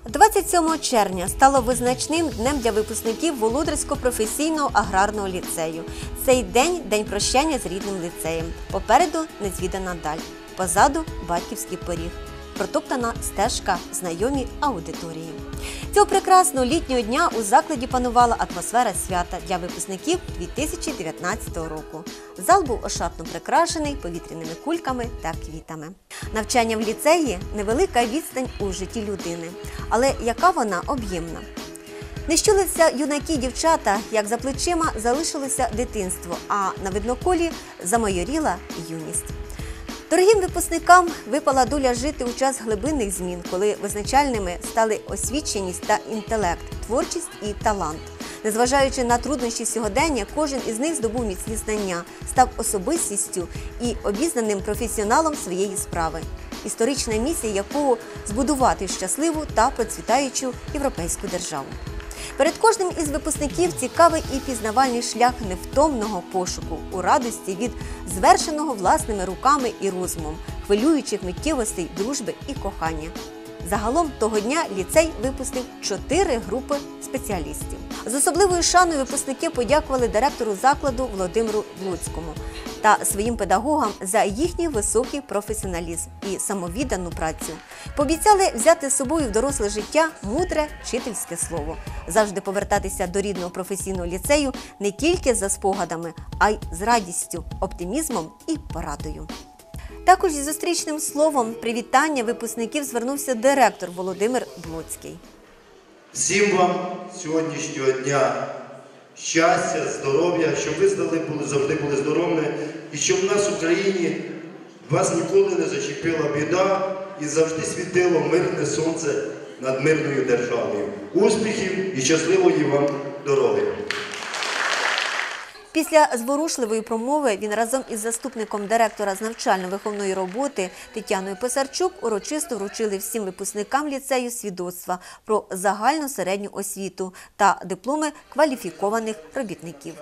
27 червня стало визначним днем для випускників Володарського професійного аграрного ліцею. Цей день – день прощання з рідним ліцеєм. Попереду незвідана даль, позаду батьківський поріг, протоптана стежка, знайомі аудиторії. Цього прекрасного літнього дня у закладі панувала атмосфера свята для випускників 2019 року. Зал був ошатно прикрашений повітряними кульками та квітами. Навчання в ліцеї – невелика відстань у житті людини, але яка вона об'ємна. Не щулися юнаки й дівчата, як за плечима залишилося дитинство, а на видноколі замайоріла юність. Дорогим випускникам випала доля жити у час глибинних змін, коли визначальними стали освіченість та інтелект, творчість і талант. Незважаючи на труднощі сьогодення, кожен із них здобув міцні знання, став особистістю і обізнаним професіоналом своєї справи, історична місія якого – збудувати щасливу та процвітаючу європейську державу. Перед кожним із випускників цікавий і пізнавальний шлях невтомного пошуку у радості від звершеного власними руками і розумом, хвилюючих миттєвостей дружби і кохання. Загалом того дня ліцей випустив 4 групи спеціалістів. З особливою шаною випускники подякували директору закладу Володимиру Блуцькому та своїм педагогам за їхній високий професіоналізм і самовіддану працю. Пообіцяли взяти з собою в доросле життя мудре вчительське слово, завжди повертатися до рідного професійного ліцею не тільки за спогадами, а й з радістю, оптимізмом і порадою. Також зі зустрічним словом привітання випускників звернувся директор Володимир Блуцький. Всім вам сьогоднішнього дня щастя, здоров'я, щоб ви завжди були здоровими і щоб в нас в Україні вас ніколи не зачепила біда і завжди світило мирне сонце над мирною державою. Успіхів і щасливої вам дороги! Після зворушливої промови він разом із заступником директора з навчально-виховної роботи Тетяною Писарчук урочисто вручили всім випускникам ліцею свідоцтва про загальну середню освіту та дипломи кваліфікованих робітників.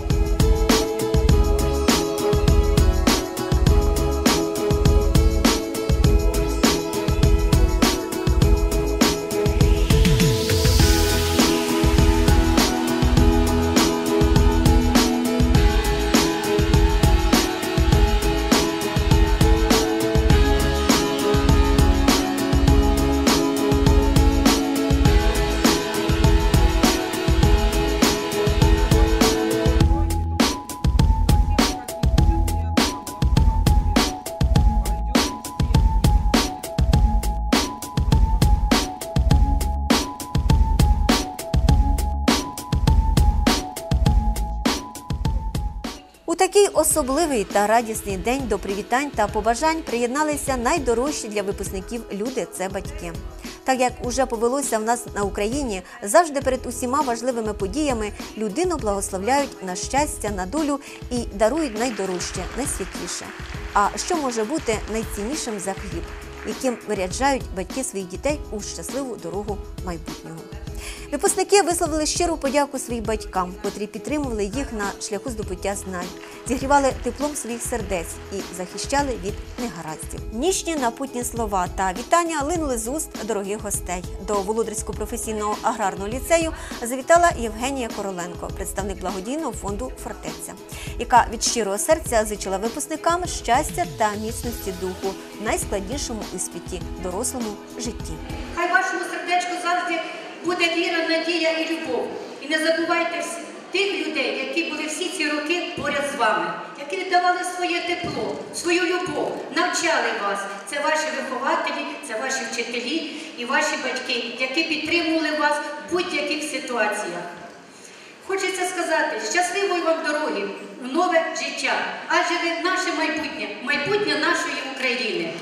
У такий особливий та радісний день до привітань та побажань приєдналися найдорожчі для випускників люди – це батьки. Так як уже повелося в нас на Україні, завжди перед усіма важливими подіями людину благословляють на щастя, на долю і дарують найдорожче, найсвітліше. А що може бути найціннішим за хліб, яким виряджають батьки своїх дітей у щасливу дорогу майбутнього? Випускники висловили щиру подяку своїм батькам, котрі підтримували їх на шляху здобуття знань, зігрівали теплом своїх сердець і захищали від негараздів. Ніжні напутні слова та вітання линули з уст дорогих гостей. До Володарського професійного аграрного ліцею завітала Євгенія Короленко, представник благодійного фонду «Фортеця», яка від щирого серця зичила випускникам щастя та міцності духу в найскладнішому іспиті – дорослому житті. Хай вашому сердечку завжди буде віра, надія і любов. І не забувайте тих людей, які були всі ці роки поряд з вами, які віддавали своє тепло, свою любов, навчали вас. Це ваші вихователі, це ваші вчителі і ваші батьки, які підтримували вас в будь-яких ситуаціях. Хочеться сказати, щасливої вам дороги в нове життя, адже ви наше майбутнє, майбутнє нашої України.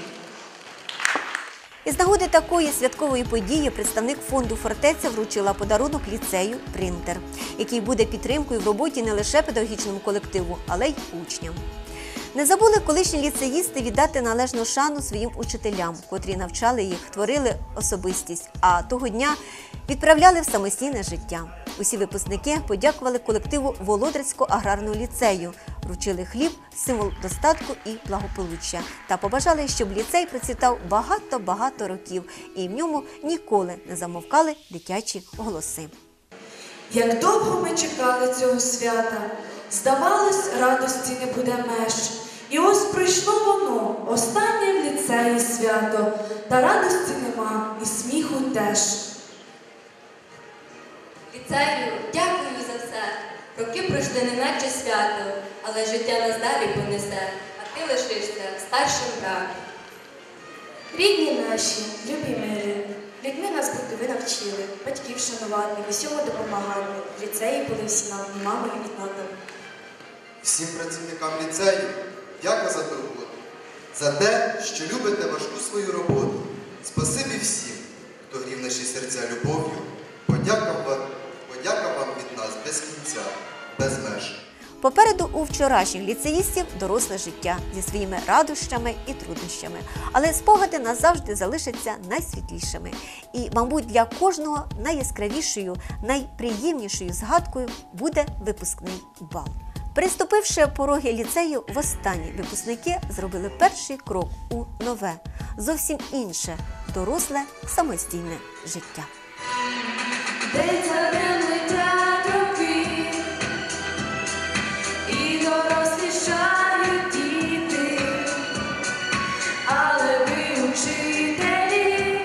Із нагоди такої святкової події представник фонду «Фортеця» вручила подарунок ліцею – принтер, який буде підтримкою в роботі не лише педагогічному колективу, але й учням. Не забули колишні ліцеїсти віддати належну шану своїм учителям, котрі навчали їх, творили особистість, а того дня відправляли в самостійне життя. Усі випускники подякували колективу Володарського аграрного ліцею, вручили хліб, символ достатку і благополуччя, та побажали, щоб ліцей процвітав багато-багато років і в ньому ніколи не замовкали дитячі голоси. Як довго ми чекали цього свята, здавалось, радості не буде меж. І ось прийшло воно, останнє в ліцеї свято, та радості нема, і сміху теж. Ліцею, дякую за все. Роки пройшли неначе свято, але життя нас далі понесе, а ти лишишся старшим братом. Рідні наші, любі милі, людьми нас бути ви навчили, батьків шанувати, усьому допомагати. В ліцеї були всі нам і мамою, і татом. Всім працівникам ліцею дяка за турботу, за те, що любите важку свою роботу. Спасибі всім, хто грів наші серця любов'ю. Подяка вам від нас без кінця, без меж. Попереду у вчорашніх ліцеїстів доросле життя зі своїми радощами і труднощами. Але спогади назавжди залишаться найсвітлішими. І, мабуть, для кожного найяскравішою, найприємнішою згадкою буде випускний бал. Переступивши пороги ліцею, востаннє випускники зробили перший крок у нове, зовсім інше, доросле, самостійне життя. І дорослішають діти, але ви учителі,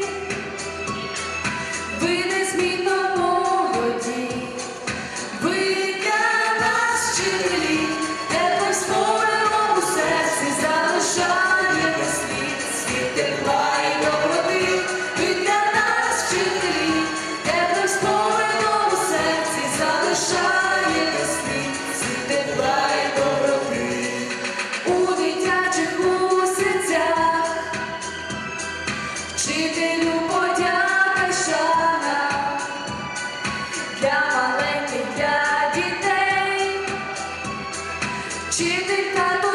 ви незмінно молоді, ви для нас вчителі, теплим спомином у серці залишаєте світ тепла і доброти. Ви для нас вчителі, теплим спомином у серці залишаєте світ тепла і доброти. У дитячих у серцях вчителю подяка й шана, для маленьких, для дітей. Вчителька